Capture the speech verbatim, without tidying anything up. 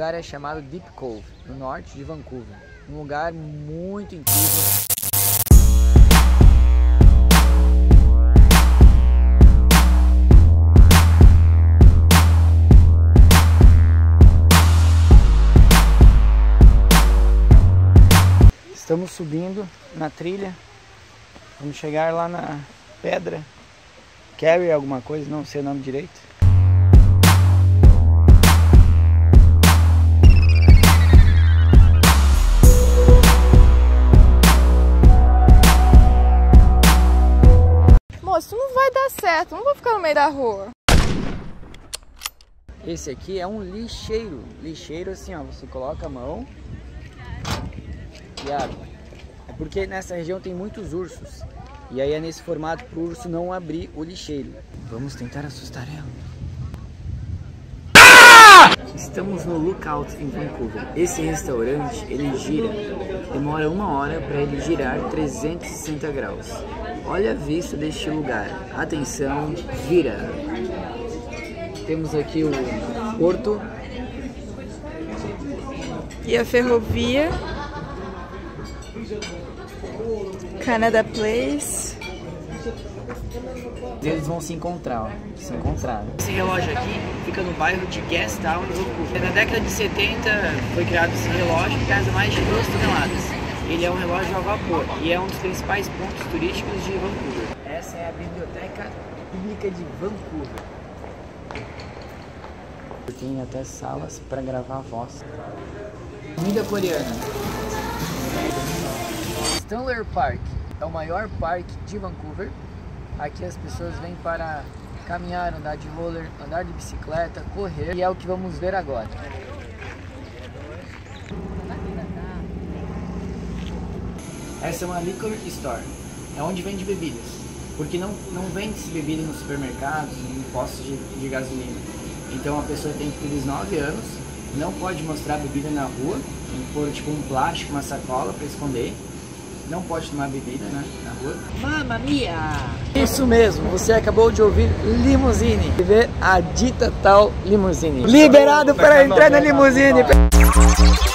lugar é chamado Deep Cove, no norte de Vancouver. Um lugar muito incrível. Estamos subindo na trilha. Vamos chegar lá na pedra. Carry alguma coisa, não sei o nome direito. Moço, não vai dar certo, não vou ficar no meio da rua. Esse aqui é um lixeiro. Lixeiro assim, ó, você coloca a mão e abre. É porque nessa região tem muitos ursos. E aí é nesse formato para o urso não abrir o lixeiro. Vamos tentar assustar ela. Estamos no Lookout em Vancouver. Esse restaurante, ele gira. Demora uma hora para ele girar trezentos e sessenta graus. Olha a vista deste lugar. Atenção, vira. Temos aqui o porto. E a ferrovia. Canada Place. Eles vão se encontrar, ó. Se encontrar. Esse relógio aqui fica no bairro de Gastown, em Vancouver. Na década de setenta foi criado esse relógio que pesa mais de duas toneladas. Ele é um relógio a vapor e é um dos principais pontos turísticos de Vancouver. Essa é a Biblioteca Pública de Vancouver. Tem até salas para gravar a voz. Comida coreana. Stanley Park é o maior parque de Vancouver. Aqui as pessoas vêm para caminhar, andar de roller, andar de bicicleta, correr. E é o que vamos ver agora. Essa é uma liquor store. É onde vende bebidas. Porque não, não vende-se bebida nos supermercados, em postos de, de gasolina. Então a pessoa tem que ter dezenove anos, não pode mostrar bebida na rua, tem que pôr tipo um plástico, uma sacola para esconder. Não pode tomar bebida, né, na rua. Mamma mia! Isso mesmo, você acabou de ouvir Limousine. E ver a dita tal Limousine. Liberado para entrar na Limousine.